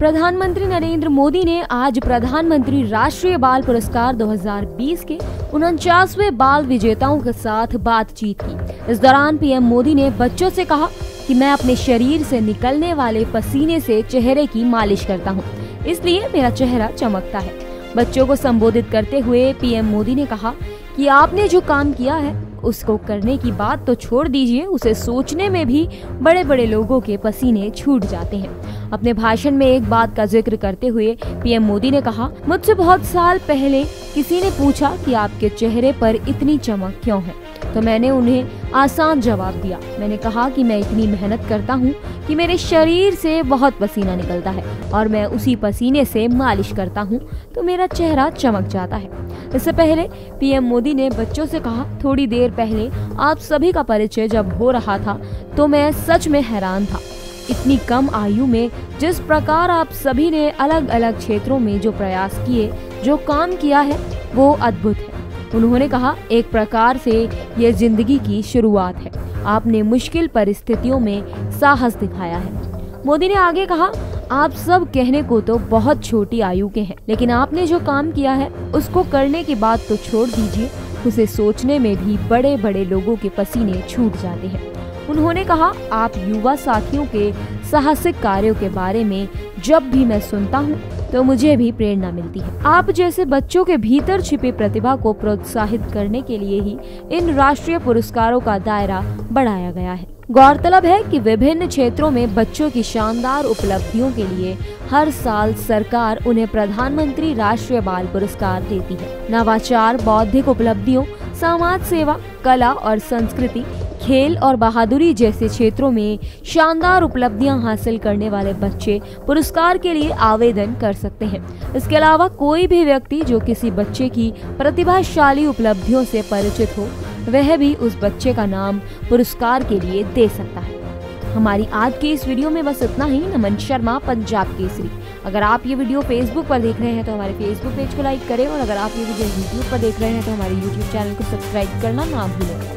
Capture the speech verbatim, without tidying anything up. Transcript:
प्रधानमंत्री नरेंद्र मोदी ने आज प्रधानमंत्री राष्ट्रीय बाल पुरस्कार दो हज़ार बीस के उनचासवें बाल विजेताओं के साथ बातचीत की। इस दौरान पीएम मोदी ने बच्चों से कहा कि मैं अपने शरीर से निकलने वाले पसीने से चेहरे की मालिश करता हूँ, इसलिए मेरा चेहरा चमकता है। बच्चों को संबोधित करते हुए पीएम मोदी ने कहा कि आपने जो काम किया है उसको करने की बात तो छोड़ दीजिए, उसे सोचने में भी बड़े बड़े लोगों के पसीने छूट जाते हैं। अपने भाषण में एक बात का जिक्र करते हुए पीएम मोदी ने कहा, मुझसे बहुत साल पहले किसी ने पूछा कि आपके चेहरे पर इतनी चमक क्यों है, तो मैंने उन्हें आसान जवाब दिया। मैंने कहा कि मैं इतनी मेहनत करता हूँ कि मेरे शरीर से बहुत पसीना निकलता है और मैं उसी पसीने से मालिश करता हूँ तो मेरा चेहरा चमक जाता है। इससे पहले पीएम मोदी ने बच्चों से कहा, थोड़ी देर पहले आप सभी का परिचय जब हो रहा था तो मैं सच में हैरान था। इतनी कम आयु में जिस प्रकार आप सभी ने अलग अलग क्षेत्रों में जो प्रयास किए, जो काम किया है, वो अद्भुत है। उन्होंने कहा, एक प्रकार से ये जिंदगी की शुरुआत है। आपने मुश्किल परिस्थितियों में साहस दिखाया है। मोदी ने आगे कहा, आप सब कहने को तो बहुत छोटी आयु के हैं, लेकिन आपने जो काम किया है उसको करने की बात तो छोड़ दीजिए, उसे सोचने में भी बड़े बड़े लोगों के पसीने छूट जाते हैं। उन्होंने कहा, आप युवा साथियों के साहसिक कार्यों के बारे में जब भी मैं सुनता हूँ तो मुझे भी प्रेरणा मिलती है। आप जैसे बच्चों के भीतर छिपी प्रतिभा को प्रोत्साहित करने के लिए ही इन राष्ट्रीय पुरस्कारों का दायरा बढ़ाया गया है। गौरतलब है कि विभिन्न क्षेत्रों में बच्चों की शानदार उपलब्धियों के लिए हर साल सरकार उन्हें प्रधानमंत्री राष्ट्रीय बाल पुरस्कार देती है। नवाचार, बौद्धिक उपलब्धियों, समाज सेवा, कला और संस्कृति, खेल और बहादुरी जैसे क्षेत्रों में शानदार उपलब्धियां हासिल करने वाले बच्चे पुरस्कार के लिए आवेदन कर सकते हैं। इसके अलावा कोई भी व्यक्ति जो किसी बच्चे की प्रतिभाशाली उपलब्धियों से परिचित हो, वह भी उस बच्चे का नाम पुरस्कार के लिए दे सकता है। हमारी आज की इस वीडियो में बस इतना ही। नमन शर्मा, पंजाब केसरी। अगर आप ये वीडियो फेसबुक पर देख रहे हैं तो हमारे फेसबुक पेज को लाइक करें और अगर आप ये वीडियो यूट्यूब पर देख रहे हैं तो हमारे यूट्यूब चैनल को सब्सक्राइब करना ना भूलें।